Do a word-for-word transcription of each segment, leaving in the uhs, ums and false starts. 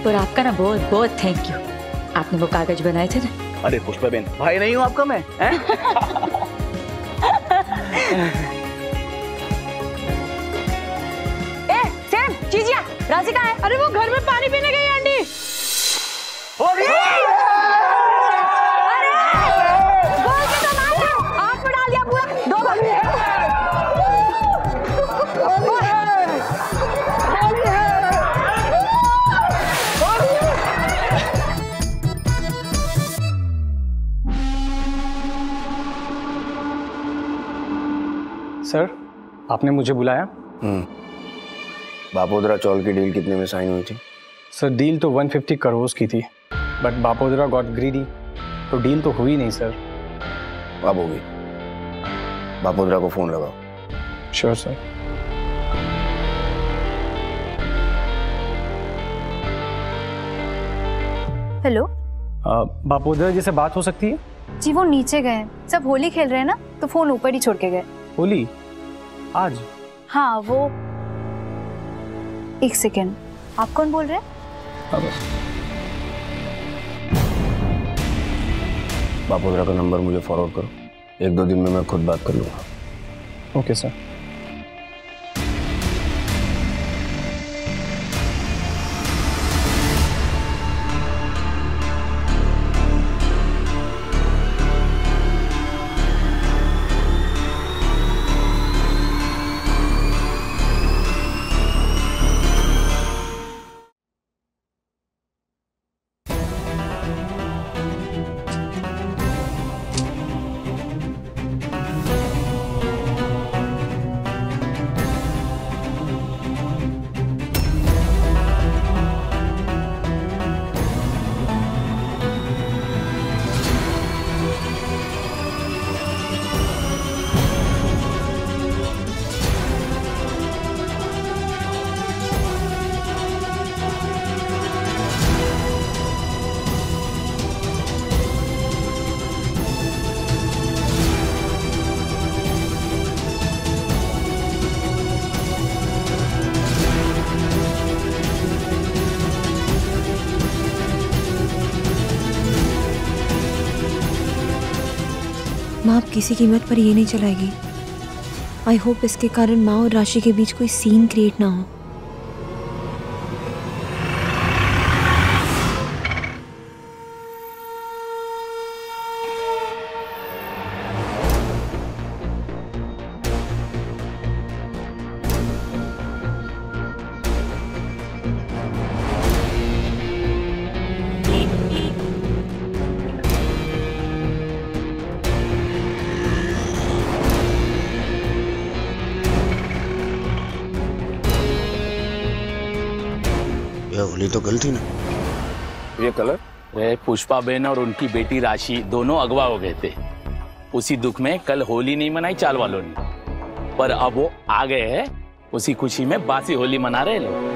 और आपका ना बहुत बहुत थैंक यू। आपने वो कागज बनाए थे ना। अरे पुष्पा बहन, भाई नहीं हूँ आपका मैं, हैं? ए, सेम, चीजिया, राजी कहाँ है? अरे वो घर में पानी पीने गई आंटी। अरे बोल के तो मार दो, आग में डाल दिया पूरा, दो बार। सर, आपने मुझे बुलाया? हम्म। बापोदरा चौल की डील कितने में साइन हुई थी? सर, डील तो एक सौ पचास करोड़ की थी, बट बापोदरा गॉट ग्रीडी, तो डील तो हुई नहीं सर। अब होगी। बापोदरा को फोन लगाओ। Sure sir. Hello, Bapodara ji से बात हो सकती है? जी वो नीचे गए हैं, सब होली खेल रहे हैं ना, तो फोन ऊपर ही छोड़ के गए। होली आज? हाँ वो, एक सेकेंड, आप कौन बोल रहे हैं? बापोदरा का नंबर मुझे फॉरवर्ड करो, एक दो दिन में मैं खुद बात कर लूंगा। Okay sir. माँ अब किसी कीमत पर ये नहीं चलाएगी। आई होप इसके कारण माँ और राशि के बीच कोई सीन क्रिएट ना हो। होली तो कल थी ना। ये कलर? वे पुष्पा बहन और उनकी बेटी राशि दोनों अगवा हो गए थे। उसी दुख में कल होली नहीं मनाई चाल वालों ने, पर अब वो आ गए हैं, उसी खुशी में बासी होली मना रहे लोग।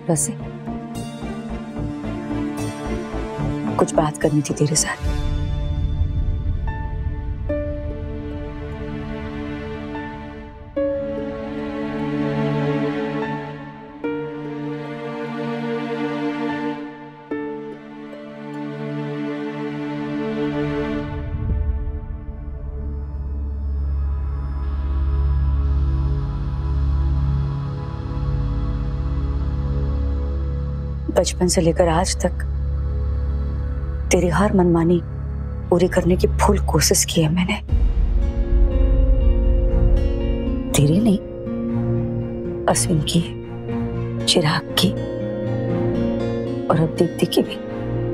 बस कुछ बात करनी थी तेरे साथ। बचपन से लेकर आज तक तेरी हर मनमानी पूरी करने की फुल कोशिश की है मैंने। तेरी नहीं, अश्विन की, चिराग की और अब दीप्ति की भी।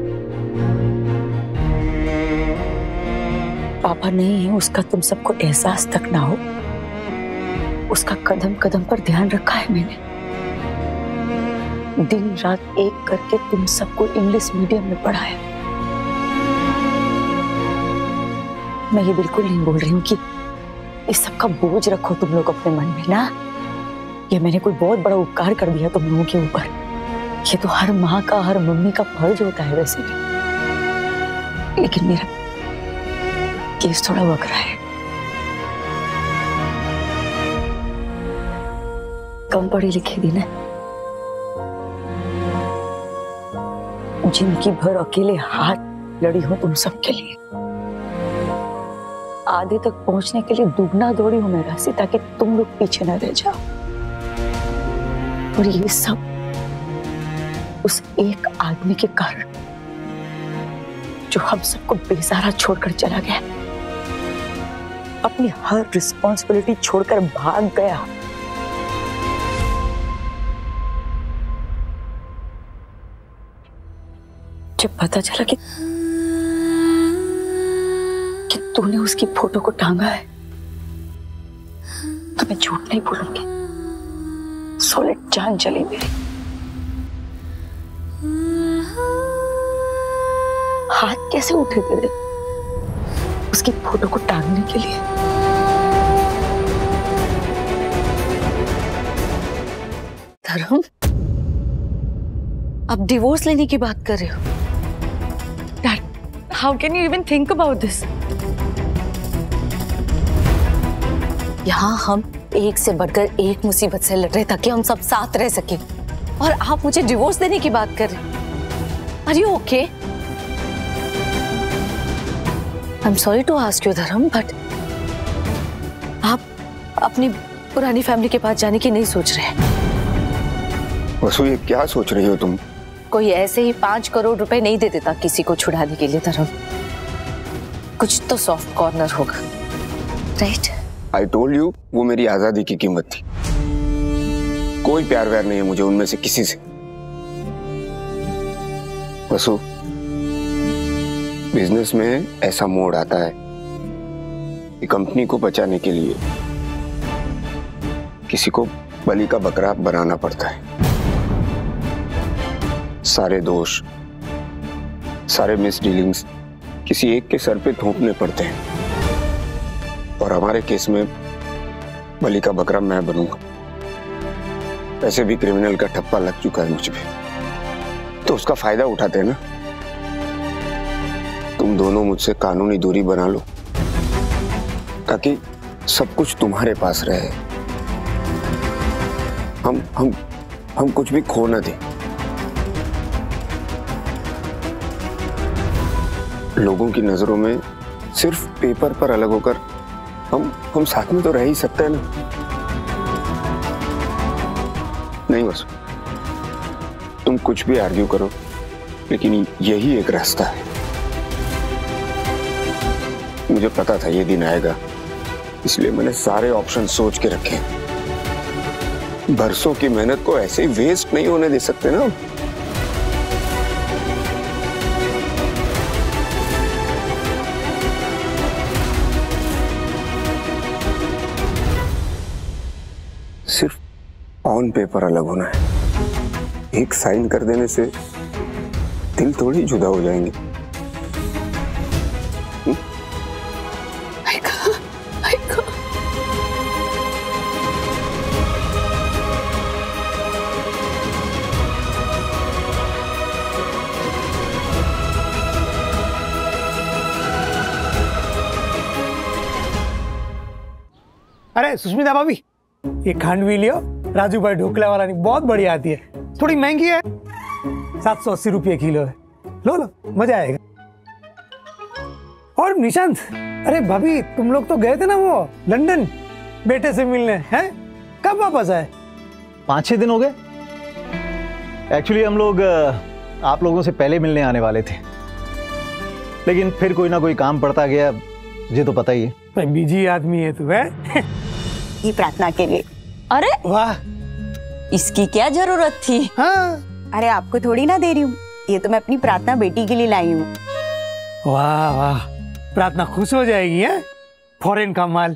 पापा नहीं है उसका तुम सबको एहसास तक ना हो, उसका कदम कदम पर ध्यान रखा है मैंने। दिन रात एक करके तुम सबको इंग्लिश मीडियम में पढ़ाया। मैं ये बिल्कुल नहीं बोल रही हूँ कि इस सब का बोझ रखो तुम लोग अपने मन में ना। ये मैंने कोई बहुत बड़ा उपकार कर दिया तुम लोगों के ऊपर। ये तो हर माँ का, हर मम्मी का फर्ज होता है वैसे भी। लेकिन मेरा केस थोड़ा वकरा है। कम पढ़ी लिखी थी ना, जिंदगी भर अकेले हाथ लड़ी हो तुम सबके लिए। आधे तक पहुंचने के लिए दुगना दौड़ी हूं मैं रास्ते, ताकि तुम लोग पीछे न रह जाओ। और ये सब उस एक आदमी के कारण जो हम सबको बेसहारा छोड़कर चला गया, अपनी हर रिस्पॉन्सिबिलिटी छोड़कर भाग गया। जब पता चला कि कि तूने उसकी फोटो को टांगा है, तो मैं झूठ नहीं बोलूंगी, सॉलिड जान चली मेरी। हाथ कैसे उठे तेरे उसकी फोटो को टांगने के लिए? धर्म, अब डिवोर्स लेने की बात कर रहे हो? Dad, how can you even think about this? यहाँ हम एक से बढ़कर एक मुसीबत से लड़ रहे ताकि हम सब साथ रह सके, और आप मुझे डिवोर्स देने की बात कर रहे हैं। Are you okay? I'm sorry to ask you, धर्म, but आप अपनी पुरानी फैमिली के पास जाने की नहीं सोच रहे? वसु, ये क्या सोच रही हो तुम? कोई ऐसे ही पांच करोड़ रुपए नहीं दे देता किसी को छुड़ाने के लिए धर्म। कुछ तो सॉफ्ट कॉर्नर होगा, राइट? आई टोल्ड यू, वो मेरी आजादी की कीमत थी। कोई प्यार व्यार नहीं है मुझे उनमें से किसी से। वसु, बिजनेस में ऐसा मोड़ आता है कि कंपनी को बचाने के लिए किसी को बलि का बकरा बनाना पड़ता है। सारे दोष, सारे मिसडीलिंग्स किसी एक के सर पे थोपने पड़ते हैं, और हमारे केस में बलि का बकरा मैं बनूंगा। वैसे भी क्रिमिनल का ठप्पा लग चुका है मुझ पे, तो उसका फायदा उठाते हैं ना। तुम दोनों मुझसे कानूनी दूरी बना लो ताकि सब कुछ तुम्हारे पास रहे, हम हम हम कुछ भी खो ना दें। लोगों की नजरों में सिर्फ पेपर पर अलग होकर हम हम साथ में तो रह ही सकते हैं ना। नहीं वसु, तुम कुछ भी आर्ग्यू करो, लेकिन यही एक रास्ता है। मुझे पता था ये दिन आएगा, इसलिए मैंने सारे ऑप्शन सोच के रखे। बरसों की मेहनत को ऐसे ही वेस्ट नहीं होने दे सकते ना। सिर्फ ऑन पेपर अलग होना है। एक साइन कर देने से दिल थोड़ी जुदा हो जाएंगे। अरे सुष्मिता भाभी, ये खांडवी लियो, राजू भाई ढोकला वाला नहीं, बहुत बढ़िया आती है, थोड़ी महंगी है, सात सौ अस्सी रुपये किलो है, लो लो मजा आएगा। और निशांत, अरे भाभी तुम लोग तो गए थे ना वो लंदन बेटे से मिलने, हैं कब वापस आए? पाँच छः दिन हो गए। एक्चुअली हम लोग आप लोगों से पहले मिलने आने वाले थे, लेकिन फिर कोई ना कोई काम पड़ता गया, ये तो पता ही है। बिजी आदमी है तू, है? ये प्रार्थना के लिए। अरे वाह, इसकी क्या जरूरत थी? हाँ। अरे आपको थोड़ी ना दे रही हूँ, ये तो मैं अपनी प्रार्थना बेटी के लिए लाई हूँ। वाह वाह, प्रार्थना खुश हो जाएगी, है? फॉरेन का माल।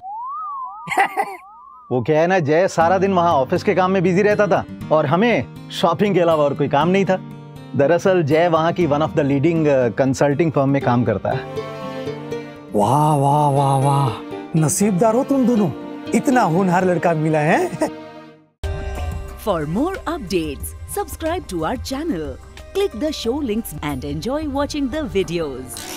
वो क्या है ना, जय सारा दिन वहाँ ऑफिस के काम में बिजी रहता था और हमें शॉपिंग के अलावा और कोई काम नहीं था। दरअसल जय वहाँ की one of the leading consulting firm में काम करता है। वाह वाह वाह वाह, नसीबदार हो तुम दोनों, इतना होनहार लड़का मिला है। For more updates, subscribe to our channel, click the show links and enjoy watching the videos.